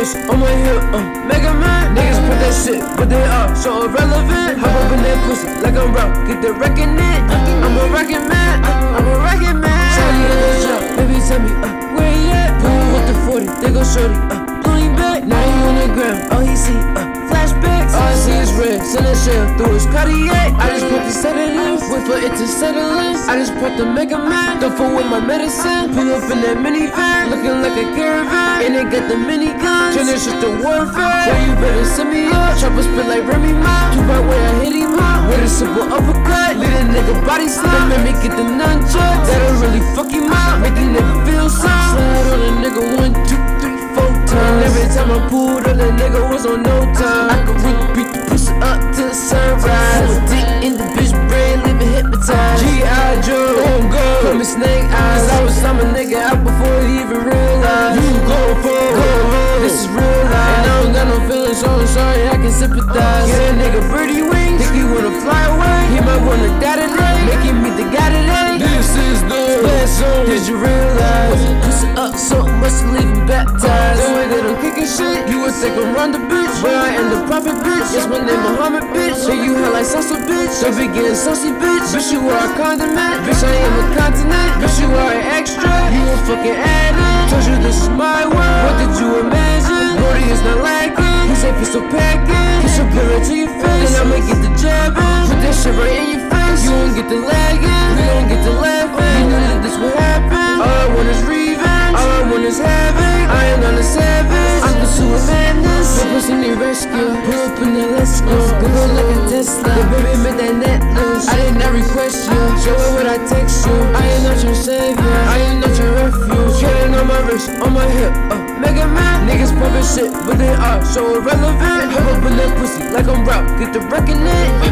wrist, on my hip, Mega Man. Niggas put that shit, but they are so irrelevant. Hop up in that pussy like I'm rock, get the wrecking it. I'm a wrecking man, I'm a wrecking man. Shawty in the shop, baby tell me, where he at? Boom with the 40, they go shorty, blowing back. Now he on the ground, all he see, flashbacks. All I see is red, send a shell through his Cartier. I just put the sedative, wait for it to settle in. I just put the Mega Man, don't fool with my medicine. Pull up in that minivan, looking like a caravan. And they got the miniguns, turn this shit to warfare. So you better send me up, chopper spit like Remy Ma. Two by way I hit him up, with a simple uppercut. Leave a nigga body slam, and make me get the nunchucks. That'll really fuck him up, make the nigga feel some. Slide on a nigga 1, 2, 3, 4 times. And every time I pulled up, the nigga was on no time. I could really beat the pussy up till the sunrise. So deep in the bitch brain, living hypnotized. G.I. Joe, on go, call me Snake Eyes. Cause I was some nigga out before he even realized. You go for this is real life. And I don't got no feelings, so I'm sorry, I can sympathize. Get a nigga birdie wings, think he wanna fly away. He might wanna die today, making me the guy today. This is the best zone. Did you realize? Pussy up so much to leave him baptized. The way that I'm kicking shit, you would think I'm run the bitch, but I am the prophet bitch. Yes, my name Muhammad bitch. Say you hell like salsa bitch. Don't be getting saucy bitch. Bitch, you are a condiment. Bitch, I am a continent. Bitch, you are an extra. You a fucking addict. Told you this is my world. What did you imagine? Brody is not lacking. He said pistol packing. He should put it to your face. Then I'ma get the jabbing. Put that shit right in your face. You won't get the lagging. We don't get the laughing. You know that this will happen. All I want is revenge. All I want is having. I am not a savage. I'm pursuing madness. The pussy need rescue. Pull up in that let's go. Go like a Tesla. The baby made that net loose. I did not request you. Show it what I text you. I am not your savior. I am not your refuge. Chain on my wrist, on my hip. Mega Man. Niggas pumping shit, but they are so irrelevant. Hop up in that pussy like I'm rock. Get the wrecking it.